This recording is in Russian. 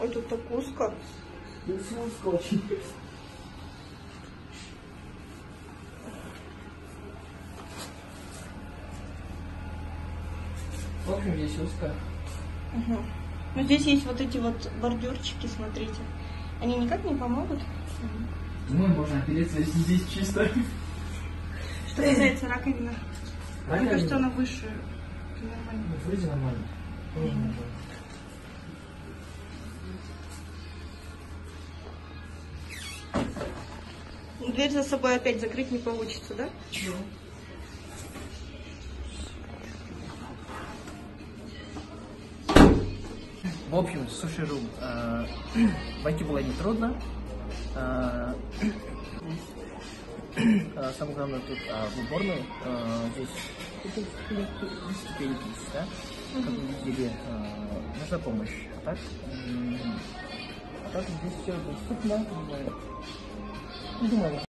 Ой, тут так узко. Тут узко очень. В общем, здесь узко. Угу. Но здесь есть вот эти вот бордюрчики, смотрите. Они никак не помогут? Ну, можно опереться, если здесь чисто. Что касается раковины. Мне кажется, она выше. Нормально. Вроде нормально. Дверь за собой опять закрыть не получится, да? Чего? В общем, суши-рум. Войти было нетрудно. Самое главное тут в уборной. Здесь ступеньки есть, да? Как вы видели, нужна помощь. А так здесь все доступно. Думаю,